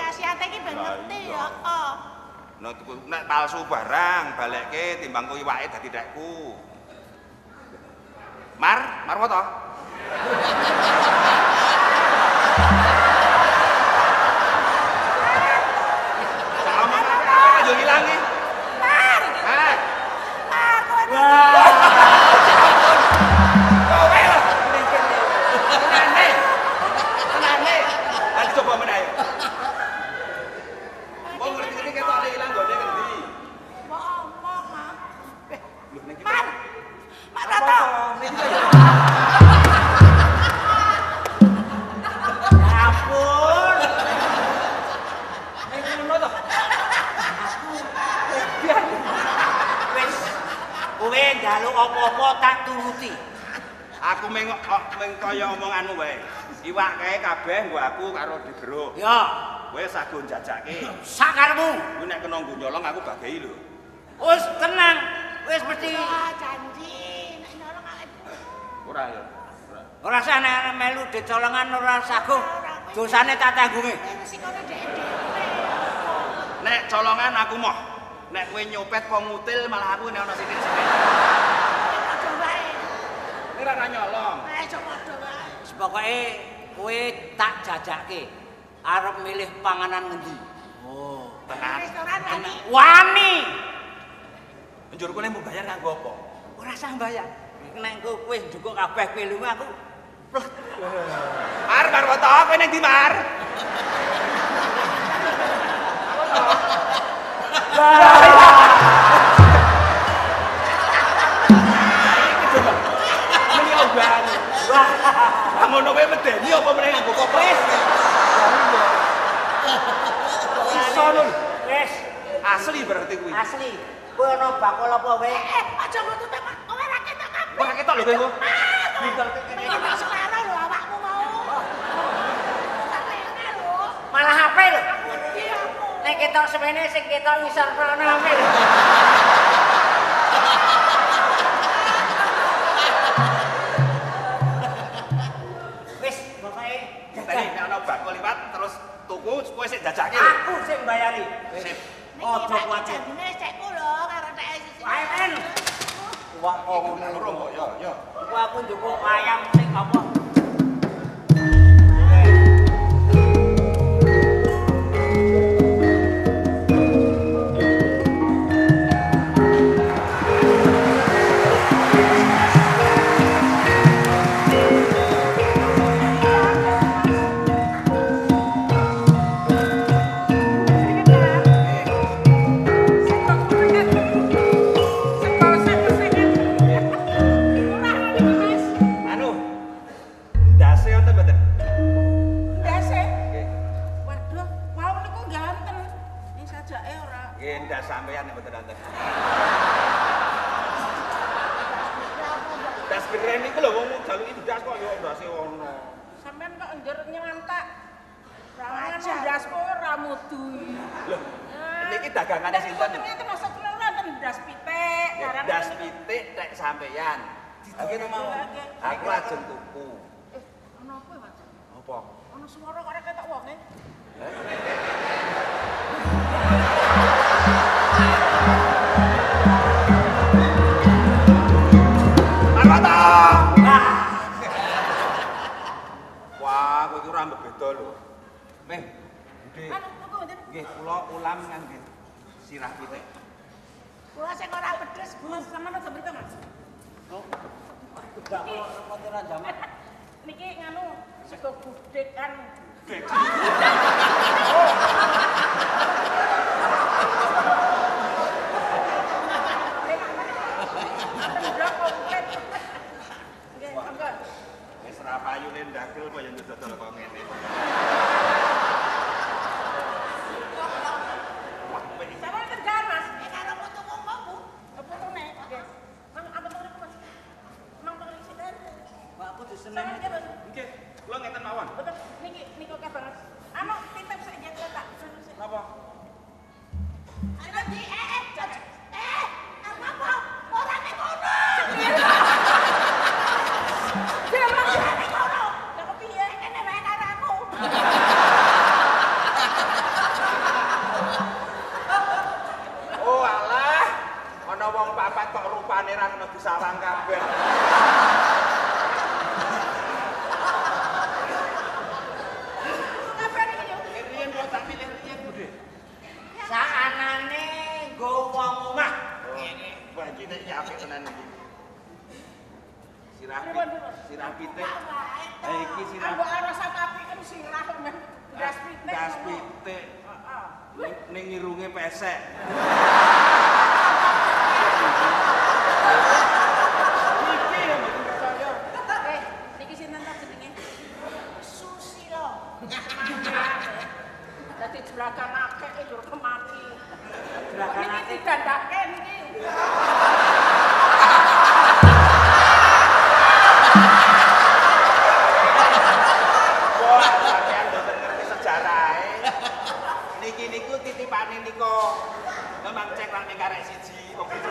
khasiate iki ben ngerti ya. Nek palsu barang balekke timbang kuwi iwake dadi tekku. Marwo to? Sama apa yo ilange? Mar. Kowe lho. Tenane. Ayo coba meneh ayo. Wong ngerti-ngerti ketok ilang gone ngendi? Mbok omong, Mas. Lho nek Mar. Mar Rata. Njaluk apa-apa tak turuti. Aku meng kaya omonganmu wae. Iwak kae kabeh nggo aku karo digeruk. Ya, Kowe sago njajake. sakarmu. Kuwi nek kena nggo nyolong aku bagei lho. Wis tenang, wis mesti Janji nek nyolong awake. Ora ya. ora usah nek melu dicolongan ora sago. Dosane tak tanggungi. Sikone dhewe. Nek colongan aku moh. Nek kowe nyopet apa ngutil malah aku nek ana sitik-sitik. Padha wae. Kowe ora nyolong. Ayo padha wae. Pokoke kowe tak jajake. Arep milih panganan ngendi? Oh, Tenan. Restoran wani. wani. Njur kowe mau bayar kanggo apa? Ora usah bayar. Nek kowe njukuk kabeh kowe lunga aku. Mar Marwoto, kowe ning ndi Mar? Ini obat. Wah, ngono kowe medeni apa meneh nganggo kopes? Sono. Wis, Asli berarti kuwi. asli. Kowe ana bakul apa wae? Aja nutut Mas. Ora ketok kabeh. Ora ketok lho kowe. Ora selera lho awakmu mau. Selera lho. Malah HP lho. Iya. Nek ketok semene sing ketok ngisor prono HP lho. Wis, pokoke Tadi nek ana bakul liwat terus tuku kowe sik jajake. aku sing bayari. Sip. Ojo kuwatir. Jadine cekku lho karo tek sisi. Wae men. Wah, ngono kok ya. Iku aku njupuk ayam sing apa? Anu. Ndase wonten mboten? Ndase. Nggih. Waduh, mau niku ganteng. Ning sajake ora. Nggih, ndas sampeyan nek mboten wonten. Das keren iku lho wong jaluki ndas kok yo ndase ono. Sampeyan kok njur nyantak. Rangan ndasku ora mudu. Lho, niki dagangane sinten? Itu masuk kula wonten ndas pitik. Nggih, ndas pitik tek sampeyan. Iki mau. Aku lajeng tuku. Ono apa, Mas? Apa? Ono swara kok ora ketok wonge. Marwata! Wah, kowe iki ora beda lho. Meh, Budhe. Anu, tuku mboten? Nggih, kula ulam ngangge sirah pitik. Kula sing ora pedes, Mas. Sampeyan aja mriko, Mas. Oh. Tidak kok repotan jamak. Niki nganu sego gudeg kan. Ndok komplit. Nggih, monggo. Wis ra payune ndagel kaya dodol kok ngene. Wah, kowe iki Sampeyan tegar, Mas. Karo putu kongkomu. Putune. Nggih. Mang apa to Mas? Mang to sithik. Mbak aku diseneng. Sampeyan nggih, Mas. nggih, kula ngeten mawon. Betul, niki oke banget. Anu, sirah pitik. Iki sirah. Ambek rasa kapi kan sirah men. Gas pitik. Gas pitik. Ning irunge pesek. Iki ya mboten percaya. Niki sinten ta jenenge? Susilo. Dadi juragan akeh yo kemati. Juragan Niki akeh. digandake niki. Wah, sampean mboten ngerti sejarahe. Niki niku titipane nika. Memang cek nang ning karek siji wong itu.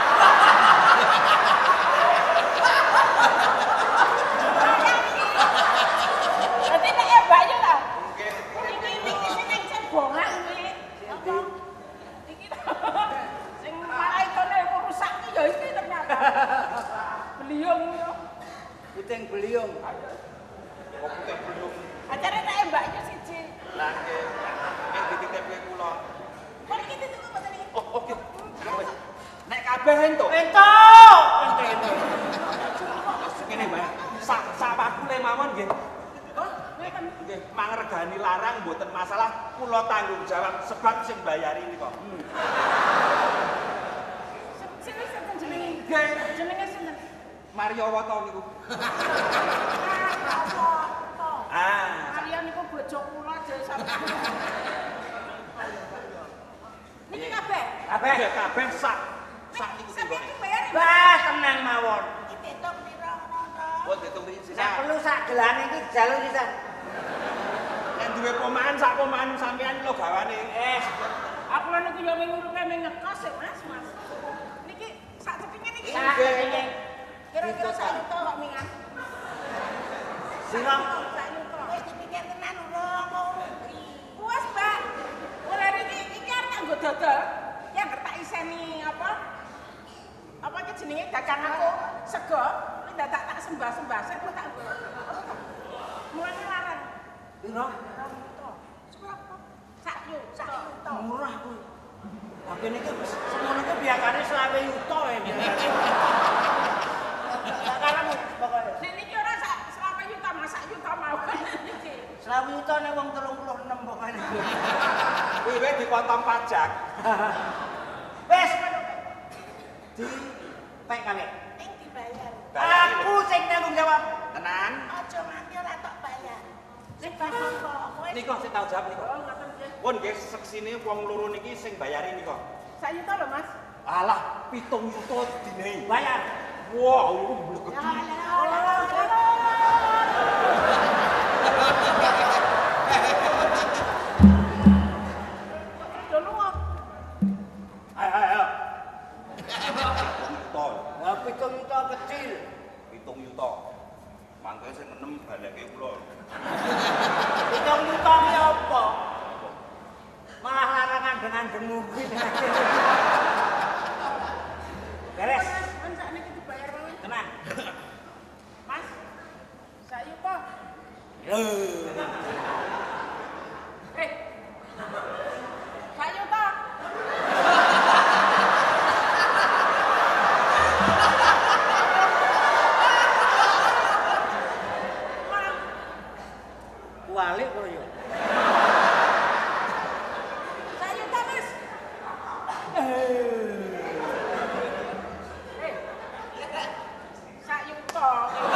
Dadi nek Mbak Yu ta. Nggih, Niki sing cebongan kuwi. Apa? Iki sing malaikane kok rusak ki ya iki ternyata. Beliung yo. Puting beliung. kok putih belum. Ajare nek Mbak Yu siji. Lah nggih, ning dititipke kula. Kok iki ditunggu mboten iki? Oh, oke. Nek kabeh entuk. Entuk. Entuk. Ngene, Mbak. Sak paku le mawon nggih. Oh, ngeten. Nggih, mangregani larang mboten masalah, kula tanggung jawab sebab sing bayari nika. Sinten jenenge? Nggih, Jenenge sinten? Mario Woto niku. Ah, Ah, kalian niku bojo kula aja sampe. Niki kabeh. Kabeh. nggih kabeh sak niku Sampe tinggal. bayar. Wah, tenang mawon. Iki tetok pira ngono. Oh, ditung iki Nek sisa. perlu sak gelane iki jalur sisan. Nek duwe pomahan sak pomahan sampean lho gawane. Aku lan niku yo mingurke ming ngekos ya, Mas. Niki sak cepinge niki. Sak cepinge. Kira-kira sak yuta kok mingan. Sirah. Sak yuta. Wis dipikir tenan urung. Puas, Mbak. Mulai iki arep nggo dodol. Yang kertak iseni apa? Apa iki jenenge dagang aku sego. Kuwi dadak tak sembah-sembah sik kok tak nggo. Mulane larang. Piro? Sak yuta. Murah kuwi. Tapi niki semono iki biakane 20 yuta ya. Tak kalamu pokoke. Nek niki ora sak 20 yuta, Mas, sak yuta mawon niki. 20 yuta nek wong 36 pokoke. Kuwi wae dipotong pajak. Wes. Di pek kabeh. Ning dibayar. Aku sing tanggung jawab. Tenan. Aja nganti ora tok bayar. Sing bakal kok. Nika sing tau jawab nika. Oh, ngoten nggih. Pun nggih seksine wong loro niki sing bayari nika. Sak yuta lho, Mas. Alah, 7 yuta dinehi. Bayar. Wah, iku mlebu. Ayo. 7 yuta. Lah 7 yuta kecil. 7 yuta. Mangke sing enem baleke kula. 7 yuta ki apa? Malah larangan dengan dengu kuwi. Beres. Mas, sak niki dibayar mawon. Tenang. Mas. Sak yuta. Eh. Sak yuta. Walik kok yo. Sak yuta, Mas. Sak yuta.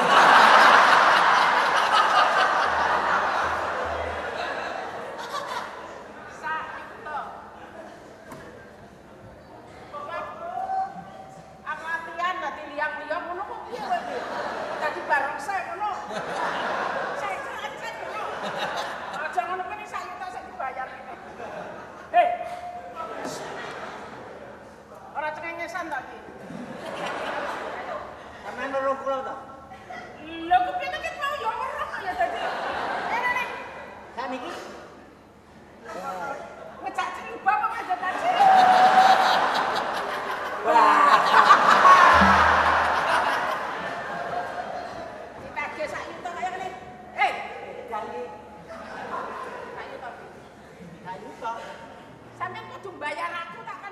Sak yuta. Aku latihan dadi liang-liang ngono kok piye kowe iki? Dadi barongsai ngono. Sik ngono. Aja ngono kuwi sak yuta sik dibayar iki. Hei. Ora cengengesan ta iki? Karena nurung kula to. Lho kepiye nek mau yo weruh ya dadi. Nek Saniki ngecak cilubah apa aja tadi. Ditagih sak yuta kaya ngene. Hei, janji sak yuta. sak yuta. Sampeyan kudu bayar aku tak